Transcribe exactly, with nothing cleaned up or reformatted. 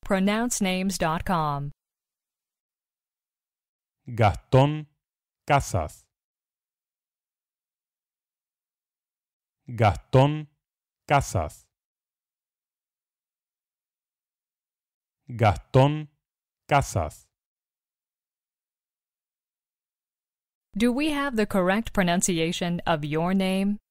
pronounce names dot com. Gastón Casas. Gastón Casas. Gastón Casas. Do we have the correct pronunciation of your name?